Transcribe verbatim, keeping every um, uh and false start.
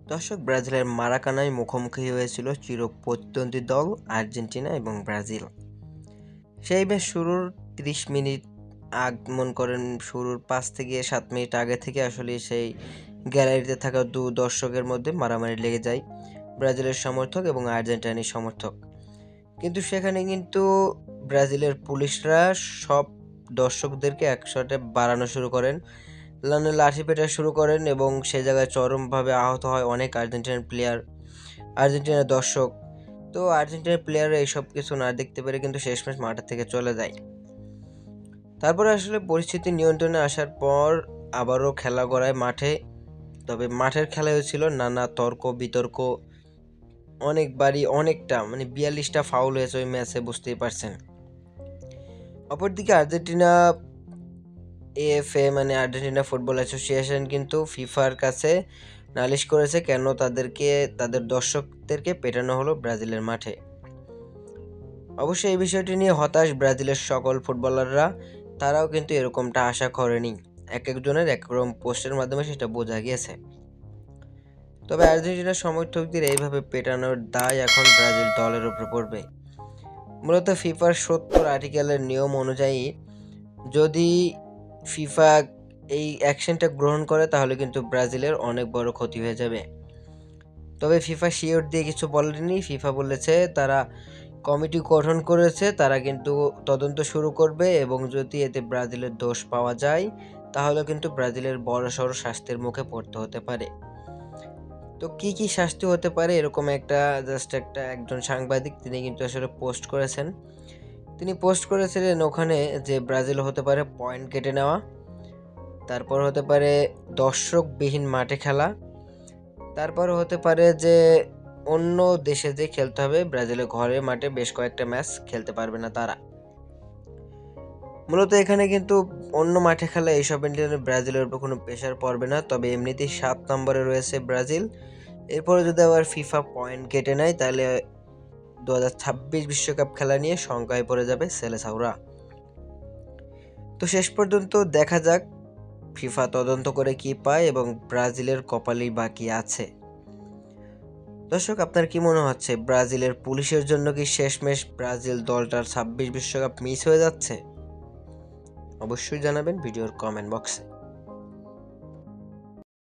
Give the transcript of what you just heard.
দর্শক, ব্রাজিলের মারাকানায় মুখোমুখি হয়েছিল চিরপ্রতিদ্বন্দ্বী দল আর্জেন্টিনা এবং ব্রাজিল। সেই ম্যাচ শুরুর ত্রিশ মিনিট আগমন করেন। শুরুর পাঁচ থেকে সাত মিনিট আগে থেকে আসলে সেই গ্যালারিতে থাকা দু দর্শকের মধ্যে মারামারি লেগে যায়, ব্রাজিলের সমর্থক এবং আর্জেন্টিনার সমর্থক। কিন্তু সেখানে কিন্তু ব্রাজিলের পুলিশরা সব দর্শকদেরকে একসাথে বাড়ানো শুরু করেন, লাঠি পেটা শুরু করেন এবং সে জায়গায় চরমভাবে আহত হয় অনেক আর্জেন্টিনার প্লেয়ার, আর্জেন্টিনার দর্শক। তো আর্জেন্টিনার প্লেয়াররা এইসব কিছু না দেখতে পেরে কিন্তু শেষমেশ মাঠ থেকে চলে যায়। তারপরে আসলে পরিস্থিতি নিয়ন্ত্রণে আসার পর আবারও খেলা গড়ায় মাঠে। তবে মাঠের খেলা হয়েছিল নানা তর্ক বিতর্ক, অনেকবারই অনেকটা মানে বিয়াল্লিশটা ফাউল হয়েছে ওই ম্যাচে, বুঝতেই পারছেন। অপরদিকে আর্জেন্টিনা এএফএ মানে আর্জেন্টিনা ফুটবল অ্যাসোসিয়েশন কিন্তু ফিফার কাছে নালিশ করেছে কেন তাদেরকে তাদের দর্শকদেরকে পেটানো হলো ব্রাজিলের মাঠে। অবশ্যই এই বিষয়টি নিয়ে হতাশ ব্রাজিলের সকল ফুটবলাররা, তারাও কিন্তু এরকমটা আশা করেনি। এক একজনের এক রকম পোস্টের মাধ্যমে সেটা বোঝা গিয়েছে। তবে আর্জেন্টিনার সমর্থকদের এইভাবে পেটানোর দায় এখন ব্রাজিল দলের উপর পড়বে। মূলত ফিফার সত্তর আর্টিকেলের নিয়ম অনুযায়ী যদি ফিফা এই অ্যাকশনটা গ্রহণ করে তাহলে কিন্তু ব্রাজিলের অনেক বড় ক্ষতি হয়ে যাবে। তবে ফিফা শিওর দিয়ে কিছু বলেনি। ফিফা বলেছে তারা কমিটি গঠন করেছে, তারা কিন্তু তদন্ত শুরু করবে এবং যদি এতে ব্রাজিলের দোষ পাওয়া যায় তাহলে কিন্তু ব্রাজিলের বড়সড় শাস্তির মুখে পড়তে হতে পারে। তো কি কি শাস্তি হতে পারে এরকম একটা জাস্ট একটা একজন সাংবাদিক তিনি কিন্তু আসলে পোস্ট করেছেন। তিনি পোস্ট করেছিলেন ওখানে যে ব্রাজিল হতে পারে পয়েন্ট কেটে নেওয়া, তারপর হতে পারে দর্শকবিহীন মাঠে খেলা, তারপর হতে পারে যে অন্য দেশে যে খেলতে হবে, ব্রাজিলের ঘরের মাঠে বেশ কয়েকটা ম্যাচ খেলতে পারবে না তারা। মূলত এখানে কিন্তু অন্য মাঠে খেলা এইসব ইন্ডিয়ানের ব্রাজিলের উপর কোনো প্রেশার পড়বে না। তবে এমনিতেই সাত নম্বরে রয়েছে ব্রাজিল, এরপরে যদি আবার ফিফা পয়েন্ট কেটে নেয় তাহলে দু হাজার ছাব্বিশ বিশ্বকাপ খেলা নিয়ে শঙ্কায় পড়ে যাবে সেলেসাওরা। তো শেষ পর্যন্ত দেখা যাক ফিফা তদন্ত করে কি পায় এবং ব্রাজিলের কপালেই বাকি আছে। দর্শক, আপনার কি মনে হচ্ছে ব্রাজিলের পুলিশের জন্য কি শেষমেশ ব্রাজিল দলটার ছাব্বিশ বিশ্বকাপ মিস হয়ে যাচ্ছে? অবশ্যই জানাবেন ভিডিওর কমেন্ট বক্সে।